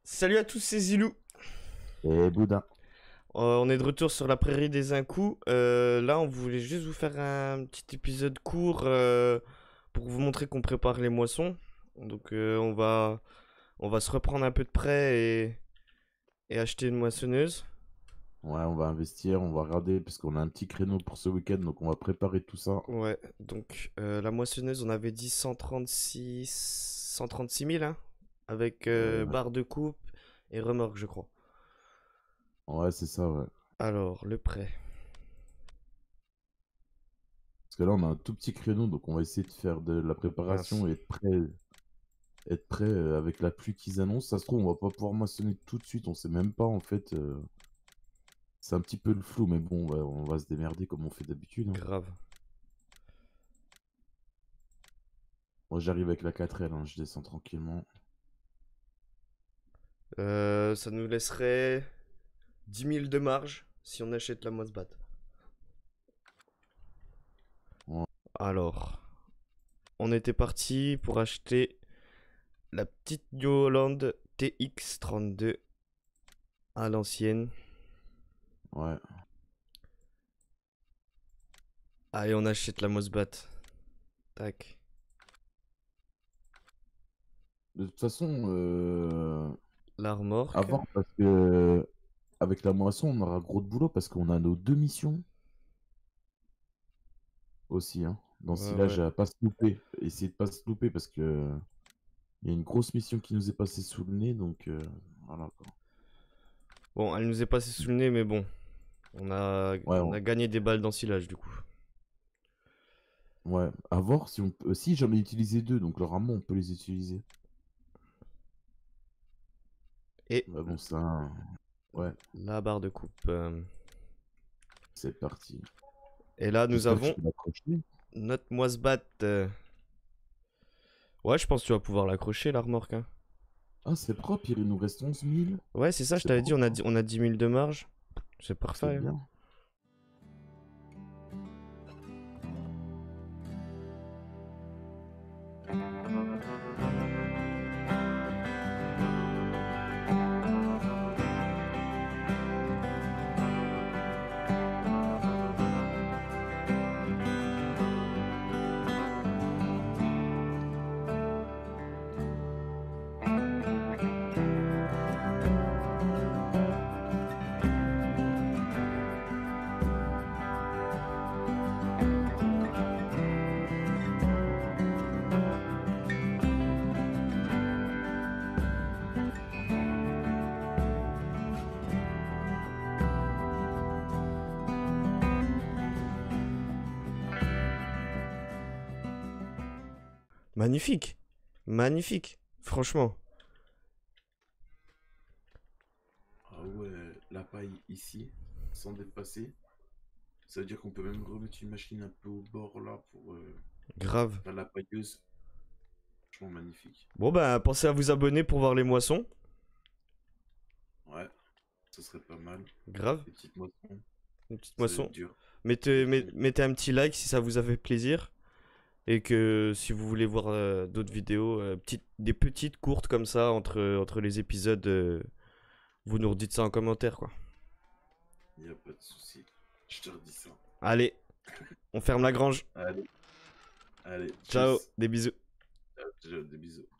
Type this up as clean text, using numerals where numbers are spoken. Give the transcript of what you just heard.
Salut à tous, c'est Zilou. Et Boudin. On est de retour sur la prairie des Incous. Là, on voulait juste vous faire un petit épisode court pour vous montrer qu'on prépare les moissons. Donc, on va se reprendre un peu de près et acheter une moissonneuse. Ouais, on va investir, on va regarder parce qu'on a un petit créneau pour ce week-end, donc on va préparer tout ça. Ouais, donc la moissonneuse, on avait dit 136 000, hein, avec Euh, barre de coupe et remorque, je crois. ouais, c'est ça, ouais. Alors, le prêt. Parce que là, on a un tout petit créneau, donc on va essayer de faire de la Mince. préparation et être prêt avec la pluie qu'ils annoncent. Ça se trouve, on va pas pouvoir moissonner tout de suite, on sait même pas en fait. C'est un petit peu le flou, mais bon, on va se démerder comme on fait d'habitude, hein. Grave. Moi, j'arrive avec la 4L, hein, je descends tranquillement. Ça nous laisserait 10 000 de marge si on achète la Mosbat. Ouais. Alors, on était parti pour acheter la petite New Holland TX32 à l'ancienne. Ouais. Allez, on achète la Mosbat. Tac. De toute façon, La remorque. avant, parce que avec la moisson, on aura gros de boulot parce qu'on a nos deux missions aussi, hein. Dans ce Ouais, village, ouais. à pas se louper. Essayer de pas se louper parce que il y a une grosse mission qui nous est passée sous le nez, donc voilà quoi. Bon, elle nous est passée sous le nez, mais bon. On a, Ouais, on a gagné des balles d'ensilage, du coup. ouais. À voir si on peut. Si j'en ai utilisé deux, donc le rameau, on peut les utiliser. Et Ouais, bon, ça. Ouais, la barre de coupe. c'est parti. Et là, nous J'espère que je avons peux l'accrocher. notre Mosbat. Ouais, je pense que tu vas pouvoir l'accrocher, la remorque, hein. Ah, c'est propre, il nous reste 11 000. Ouais, c'est ça, je C'est t'avais dit, propre, on a 10 000 de marge. C'est c'est parfait, hein. bien. Magnifique. Magnifique. Franchement. Ah ouais, la paille ici, sans dépasser. Ça veut dire qu'on peut même remettre une machine un peu au bord là pour Grave. faire la pailleuse. Franchement magnifique. Bon, bah, pensez à vous abonner pour voir les moissons. Ouais, ce serait pas mal. Grave. Les petites moissons, Une petite ça va être moisson. dur. Mettez, mettez un petit like si ça vous a fait plaisir. Et que si vous voulez voir d'autres vidéos, des petites courtes comme ça entre les épisodes, vous nous redites ça en commentaire, quoi. Y a pas de souci. Je te redis ça. Allez, on ferme la grange. Allez, allez, Ciao, tchuss. des bisous. Ciao, ciao, des bisous.